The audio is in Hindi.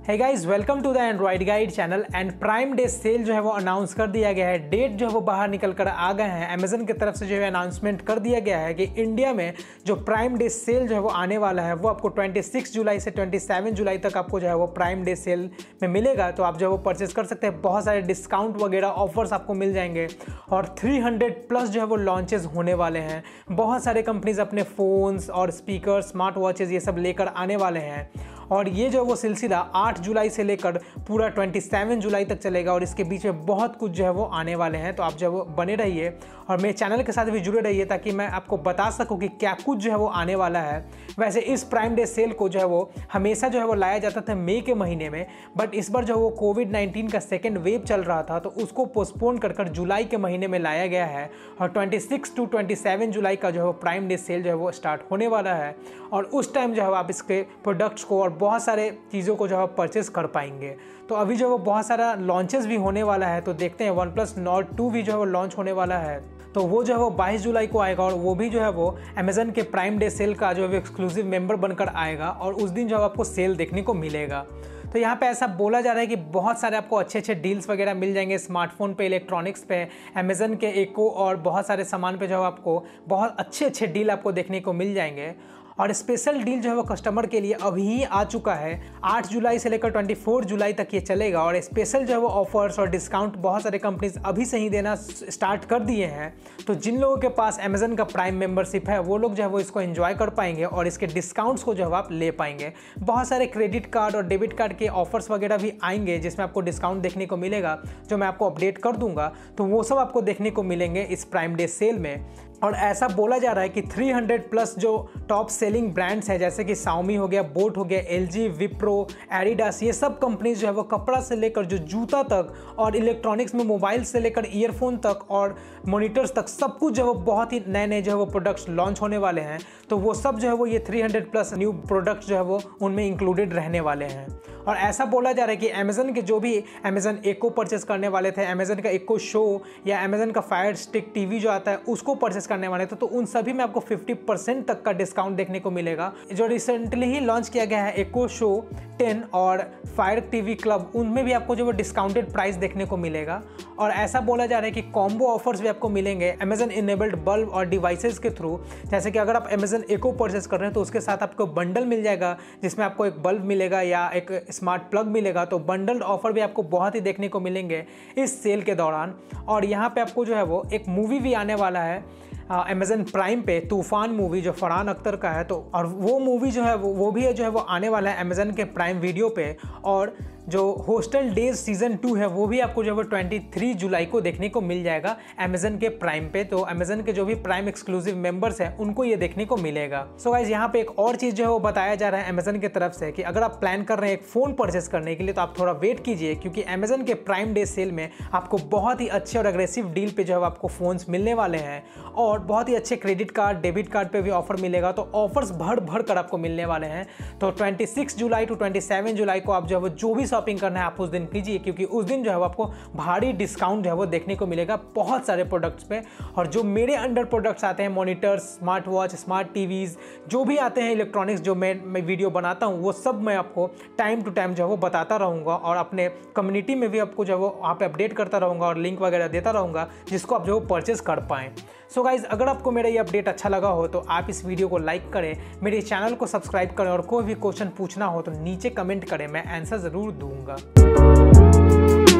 Hey guys, welcome to the Android guide channel. And Prime Day sale जो है वो अनाउंस कर दिया गया है। डेट जो है वो बाहर निकल कर आ गए हैं। अमेजन की तरफ से जो है अनाउंसमेंट कर दिया गया है कि इंडिया में जो प्राइम डे सेल जो है वो आने वाला है वो आपको 26 जुलाई से 27 जुलाई तक आपको जो है वो प्राइम डे सेल में मिलेगा। तो आप जो है वो परचेस कर सकते हैं। बहुत सारे डिस्काउंट वगैरह ऑफर्स आपको मिल जाएंगे और 300 प्लस जो है वो लॉन्चेस होने वाले हैं। बहुत सारे कंपनीज अपने फ़ोन्स और स्पीकर, स्मार्ट वॉचेज़ ये सब लेकर आने वाले हैं और ये जो वो सिलसिला 8 जुलाई से लेकर पूरा 27 जुलाई तक चलेगा और इसके बीच में बहुत कुछ जो है वो आने वाले हैं। तो आप जो है वो बने रहिए और मेरे चैनल के साथ भी जुड़े रहिए ताकि मैं आपको बता सकूं कि क्या कुछ जो है वो आने वाला है। वैसे इस प्राइम डे सेल को जो है वो हमेशा जो है वो लाया जाता था मई के महीने में, बट इस बार जो वो कोविड-19 का सेकेंड वेव चल रहा था तो उसको पोस्टपोन कर जुलाई के महीने में लाया गया है और 26 to 27 जुलाई का जो है वो प्राइम डे सेल जो है वो स्टार्ट होने वाला है और उस टाइम जो है आप इसके प्रोडक्ट्स को और बहुत सारे चीज़ों को जो है परचेस कर पाएंगे। तो अभी जो है वो बहुत सारा लॉन्चेस भी होने वाला है। तो देखते हैं OnePlus Nord 2 भी जो है वो लॉन्च होने वाला है। तो वो जो है वो 22 जुलाई को आएगा और वो भी जो है वो अमेजन के प्राइम डे सेल का जो है वो एक्सक्लूसिव मेंबर बनकर आएगा और उस दिन जो है आपको सेल देखने को मिलेगा। तो यहाँ पे ऐसा बोला जा रहा है कि बहुत सारे आपको अच्छे अच्छे डील्स वगैरह मिल जाएंगे स्मार्टफोन पे, इलेक्ट्रॉनिक्स पे, अमेजन के एको और बहुत सारे सामान पे जो है आपको बहुत अच्छे अच्छे डील आपको देखने को मिल जाएंगे। और स्पेशल डील जो है वो कस्टमर के लिए अभी ही आ चुका है। 8 जुलाई से लेकर 24 जुलाई तक ये चलेगा और स्पेशल जो है वो ऑफर्स और डिस्काउंट बहुत सारे कंपनीज अभी से ही देना स्टार्ट कर दिए हैं। तो जिन लोगों के पास अमेजन का प्राइम मेंबरशिप है वो लोग जो है वो इसको एंजॉय कर पाएंगे और इसके डिस्काउंट्स को जो है आप ले पाएंगे। बहुत सारे क्रेडिट कार्ड और डेबिट कार्ड के ऑफर्स वगैरह भी आएंगे जिसमें आपको डिस्काउंट देखने को मिलेगा, जो मैं आपको अपडेट कर दूंगा। तो वो सब आपको देखने को मिलेंगे इस प्राइम डे सेल में। और ऐसा बोला जा रहा है कि 300 प्लस जो टॉप सेलिंग ब्रांड्स हैं जैसे कि Xiaomi हो गया, बोट हो गया, LG, विप्रो, एडिडास, ये सब कंपनीज जो है वो कपड़ा से लेकर जो जूता तक और इलेक्ट्रॉनिक्स में मोबाइल से लेकर ईयरफोन तक और मॉनिटर्स तक सब कुछ जो है वो बहुत ही नए नए जो है वो प्रोडक्ट्स लॉन्च होने वाले हैं। तो वो सब जो है वो ये 300 प्लस न्यू प्रोडक्ट्स जो है वो उनमें इंक्लूडेड रहने वाले हैं। और ऐसा बोला जा रहा है कि अमेजन के जो भी अमेजन एको परचेस करने वाले थे, अमेजन का एको शो या अमेजन का फायर स्टिक टीवी जो आता है उसको परचेस करने वाले थे, तो उन सभी में आपको 50% तक का डिस्काउंट देखने को मिलेगा। जो रिसेंटली ही लॉन्च किया गया है एको शो 10 और फायर टीवी क्लब, उनमें भी आपको जो वो डिस्काउंटेड प्राइस देखने को मिलेगा। और ऐसा बोला जा रहा है कि कॉम्बो ऑफर्स भी आपको मिलेंगे अमेजन इनेबल्ड बल्ब और डिवाइसेस के थ्रू। जैसे कि अगर आप अमेजन एको परचेस कर रहे हैं तो उसके साथ आपको बंडल मिल जाएगा जिसमें आपको एक बल्ब मिलेगा या एक स्मार्ट प्लग मिलेगा। तो बंडल्ड ऑफर भी आपको बहुत ही देखने को मिलेंगे इस सेल के दौरान। और यहाँ पे आपको जो है वो एक मूवी भी आने वाला है अमेजन प्राइम पे, तूफान मूवी जो फरहान अख्तर का है। तो और वो मूवी जो है वो भी जो है वो आने वाला है अमेजन के प्राइम वीडियो पे। और जो हॉस्टल डेज सीजन 2 है वो भी आपको जो है वो 23 जुलाई को देखने को मिल जाएगा अमेजन के प्राइम पे। तो अमेजन के जो भी प्राइम एक्सक्लूसिव मेंबर्स हैं उनको ये देखने को मिलेगा। सो गाइस, यहाँ पे एक और चीज़ जो है वो बताया जा रहा है अमेजन की तरफ से कि अगर आप प्लान कर रहे हैं एक फ़ोन परचेस करने के लिए तो आप थोड़ा वेट कीजिए, क्योंकि अमेजन के प्राइम डे सेल में आपको बहुत ही अच्छे और अग्रेसिव डील पे जो है आपको फ़ोन्स मिलने वाले हैं और बहुत ही अच्छे क्रेडिट कार्ड, डेबिट कार्ड पे भी ऑफर मिलेगा। तो ऑफर्स भर कर आपको मिलने वाले हैं। तो 26 जुलाई to 27 जुलाई को आप जो है वो जो भी शॉपिंग करना है आप उस दिन कीजिए, क्योंकि उस दिन जो है वो आपको भारी डिस्काउंट जो है वो देखने को मिलेगा बहुत सारे प्रोडक्ट्स पे। और जो मेरे अंडर प्रोडक्ट्स आते हैं, monitors, smart watch, smart TVs, जो भी आते हैं इलेक्ट्रॉनिक्स जो मैं वीडियो बनाता हूँ वो सब मैं आपको टाइम टू टाइम जो है वो बताता रहूँगा और अपने कम्युनिटी में भी आपको जो है वो वहाँ पे अपडेट करता रहूँगा और लिंक वगैरह देता रहूँगा जिसको आप जो है परचेस कर पाएँ। सो गाइज, अगर आपको मेरा ये अपडेट अच्छा लगा हो तो आप इस वीडियो को लाइक करें, मेरे चैनल को सब्सक्राइब करें और कोई भी क्वेश्चन पूछना हो तो नीचे कमेंट करें, मैं आंसर ज़रूर दूंगा।